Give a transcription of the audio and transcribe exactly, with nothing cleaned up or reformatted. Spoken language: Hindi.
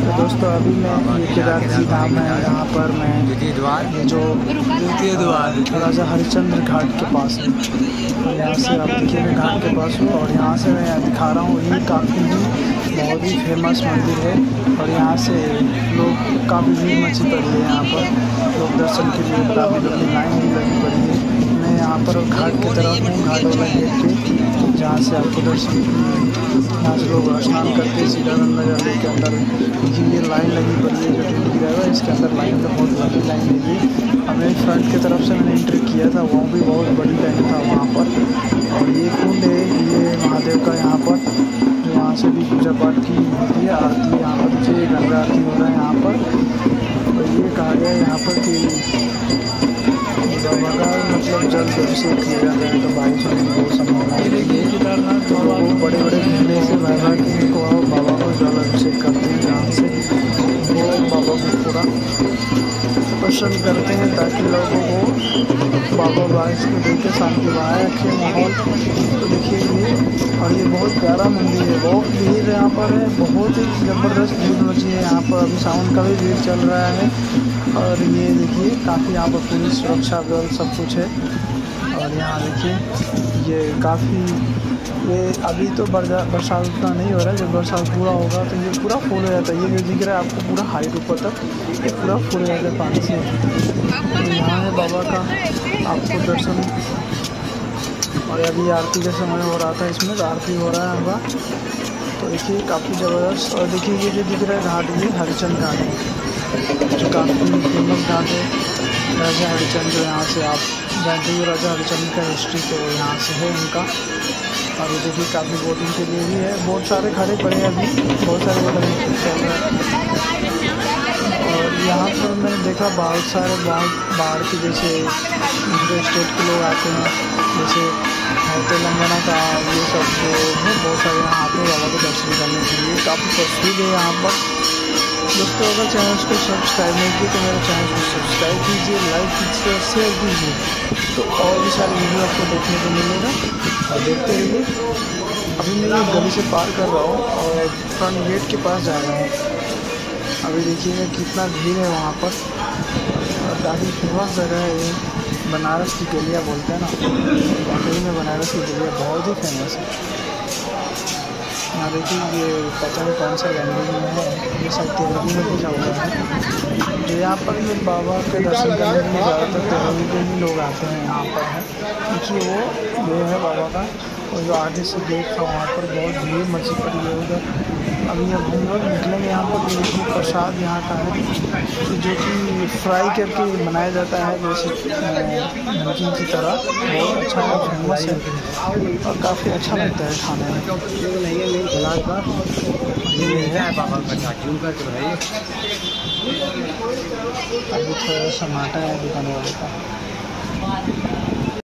तो दोस्तों अभी मैं ये केदारजी धाम है, यहाँ पर मैं ये जो द्वितीय द्वार थोड़ा सा हरिश्चंद्र घाट के पास है। और यहाँ से आप देखिए मैं घाट के पास हूँ और यहाँ से मैं दिखा रहा हूँ। ये काफ़ी बहुत ही फेमस मंदिर है और यहाँ से लोग काफ़ी भीड़ मची पड़ी है। यहाँ पर लोग दर्शन के लिए काफ़ी लंबी लाइन भी लगी पड़ी है। मैं यहाँ पर घाट की तरफ हूँ, घाट वाला गेट पे, जहाँ से आपको दर्शन यहाँ से लोग स्नान करके सीधा गंगा जल के अंदर ये लाइन लगी पड़ी है जो टी वी रहेगा। इसके अंदर लाइन तो बहुत लंबी लाइन लगी। हमें फ्रंट की तरफ से मैंने एंट्री किया था, वहाँ भी बहुत बड़ी लाइन था वहाँ पर। और ये कुंड है ये महादेव का, यहाँ पर जो यहाँ से भी पूजा पाठ की होती है, आरती यहाँ पर जो गंगा आरती हो रहा है यहाँ पर। और ये कहा गया यहाँ पर कि बाबा का मतलब जल अभिषेक किया जाता है तो बारिश होने की बहुत संभावना है। देखिए केदारनाथ बाबा को बड़े बड़े झंडे से बाबा के को बाबा को जल अभिषेक करते हैं, जहाँ से वो बाबा को पूरा प्रसन्न करते हैं ताकि लोगों को बाबा बारिश को देख के शांति बनाए रखे माहौल। तो देखिए ये और ये बहुत प्यारा मंदिर है, बहुत भीड़ यहाँ पर है, बहुत ही ज़बरदस्त भीड़ मची है यहाँ पर। अभी सावन का भी भीड़ चल रहा है और ये देखिए काफ़ी यहाँ पर पुलिस सुरक्षा बल सब कुछ है। और यहाँ देखिए ये काफ़ी ये अभी तो बरसात उतना नहीं हो रहा है, जब बरसात पूरा होगा तो ये पूरा फुल हो जाता है। ये जो दिख रहा है आपको पूरा हाइट ऊपर तक ये पूरा फुल हो जाता है पानी से। तो यहाँ है बाबा का आपको दर्शन। और अभी आरती का समय हो रहा था, इसमें तो आरती हो रहा है होगा। तो देखिए काफ़ी ज़बरदस्त। और देखिए ये जो दिख रहा है घाट ये हरिचंद घाट है जो काफ़ी फेमस घाट है। राजा हरिचंद जो यहाँ से आप जानते हो, राजा हरिचंद का हिस्ट्री तो यहाँ से है उनका। और ये देखिए काफ़ी बोटिंग के लिए भी है, बहुत सारे खड़े पड़े हैं अभी, बहुत सारे बोटिंग चल रहे हैं। और यहाँ पर मैंने देखा बहुत सारे बाहर बाहर के जैसे दूसरे स्टेट के लोग आते हैं, जैसे तेलंगाना का ये सब जो है बहुत सारे यहाँ आते हैं बाबा को दर्शन करने के लिए। काफ़ी तस्वीर है यहाँ पर। दोस्तों अगर चैनल को सब्सक्राइब नहीं किए तो मेरे चैनल को सब्सक्राइब कीजिए, लाइक कीजिए और शेयर कीजिए, तो और भी सारी वीडियो आपको देखने को मिलेगा और देखते रहिए। अभी मैं ये गली से पार कर रहा हूँ और फ्रंट गेट के पास जा रहा हूँ। अभी देखिएगा कितना भीड़ है वहाँ पर। और काफ़ी फेमस जगह है ये, बनारस की गलियाँ बोलते हैं ना, वाकई में बनारस की गलियाँ बहुत ही फेमस है। यहाँ देखिए ये पता नहीं कौन सा लैंग्वेज में है, ये सब तेलुगु में लिखा हुआ है। जो यहाँ पर ये बाबा के दर्शन करने के लिए ज़्यादातर तेलुगु के ही लोग आते हैं यहाँ पर है, क्योंकि वो ये है बाबा का। और जो आगे से गेट था वहाँ पर बहुत भीड़ मची पड़ी है उधर। अभी अब हम लोग निकलेंगे यहाँ पर। देखिए प्रसाद यहाँ का है जो कि फ्राई करके बनाया जाता है जैसे नमकीन की तरह, बहुत अच्छा है, फेमस है और काफ़ी अच्छा लगता है खाने में। ये है बाबा का अभी थोड़ा सा माटा है दुकान वाले का।